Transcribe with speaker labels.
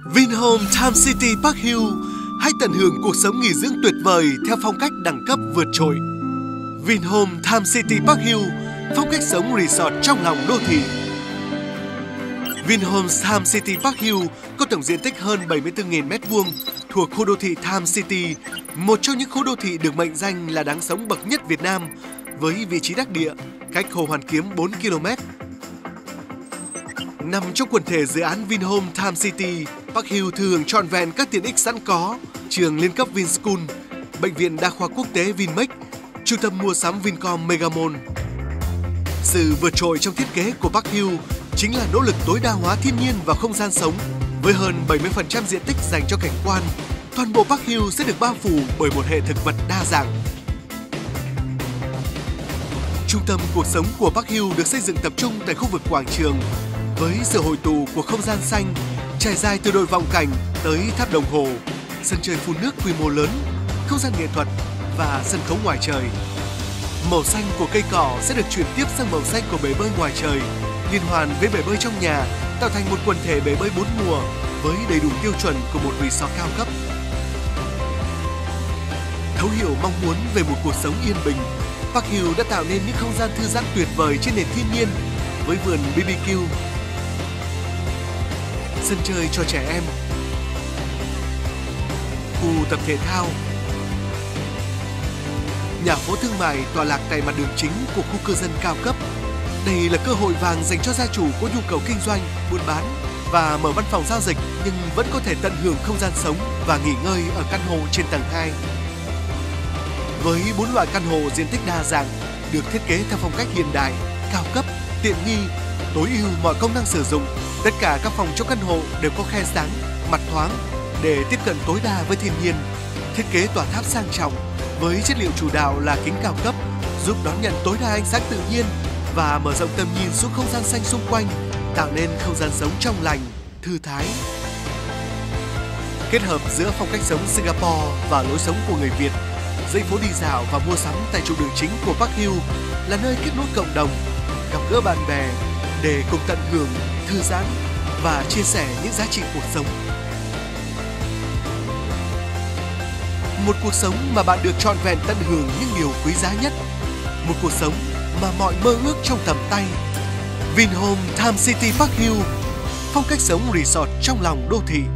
Speaker 1: Vinhome Time City Park Hill, hãy tận hưởng cuộc sống nghỉ dưỡng tuyệt vời theo phong cách đẳng cấp vượt trội. Vinhome Time City Park Hill, phong cách sống resort trong lòng đô thị. Vinhome Time City Park Hill có tổng diện tích hơn 74.000 m2 thuộc khu đô thị Time City, một trong những khu đô thị được mệnh danh là đáng sống bậc nhất Việt Nam, với vị trí đắc địa cách Hồ Hoàn Kiếm 4 km. Nằm trong quần thể dự án Vinhome Time City, Park Hill thừa hưởng trọn vẹn các tiện ích sẵn có: trường liên cấp Vinschool, bệnh viện đa khoa quốc tế Vinmec, trung tâm mua sắm Vincom Megamall. Sự vượt trội trong thiết kế của Park Hill chính là nỗ lực tối đa hóa thiên nhiên và không gian sống. Với hơn 70% diện tích dành cho cảnh quan, toàn bộ Park Hill sẽ được bao phủ bởi một hệ thực vật đa dạng. Trung tâm cuộc sống của Park Hill được xây dựng tập trung tại khu vực quảng trường, với sự hội tụ của không gian xanh trải dài từ đồi vọng cảnh tới tháp đồng hồ, sân chơi phun nước quy mô lớn, không gian nghệ thuật và sân khấu ngoài trời. Màu xanh của cây cỏ sẽ được chuyển tiếp sang màu xanh của bể bơi ngoài trời, liên hoàn với bể bơi trong nhà, tạo thành một quần thể bể bơi 4 mùa với đầy đủ tiêu chuẩn của một resort cao cấp. Thấu hiểu mong muốn về một cuộc sống yên bình, Park Hill đã tạo nên những không gian thư giãn tuyệt vời trên nền thiên nhiên với vườn BBQ, sân chơi cho trẻ em, khu tập thể thao, nhà phố thương mại tọa lạc tại mặt đường chính của khu cư dân cao cấp. Đây là cơ hội vàng dành cho gia chủ có nhu cầu kinh doanh, buôn bán và mở văn phòng giao dịch nhưng vẫn có thể tận hưởng không gian sống và nghỉ ngơi ở căn hộ trên tầng 2. Với 4 loại căn hộ diện tích đa dạng, được thiết kế theo phong cách hiện đại, cao cấp, tiện nghi, tối ưu mọi công năng sử dụng. Tất cả các phòng trong căn hộ đều có khe sáng, mặt thoáng để tiếp cận tối đa với thiên nhiên. Thiết kế tòa tháp sang trọng với chất liệu chủ đạo là kính cao cấp, giúp đón nhận tối đa ánh sáng tự nhiên và mở rộng tầm nhìn xuống không gian xanh xung quanh, tạo nên không gian sống trong lành, thư thái. Kết hợp giữa phong cách sống Singapore và lối sống của người Việt, dãy phố đi dạo và mua sắm tại trục đường chính của Park Hill là nơi kết nối cộng đồng, gặp gỡ bạn bè để cùng tận hưởng, thư giãn và chia sẻ những giá trị cuộc sống. Một cuộc sống mà bạn được trọn vẹn tận hưởng những điều quý giá nhất. Một cuộc sống mà mọi mơ ước trong tầm tay. Vinhome Time City Park Hill, phong cách sống resort trong lòng đô thị.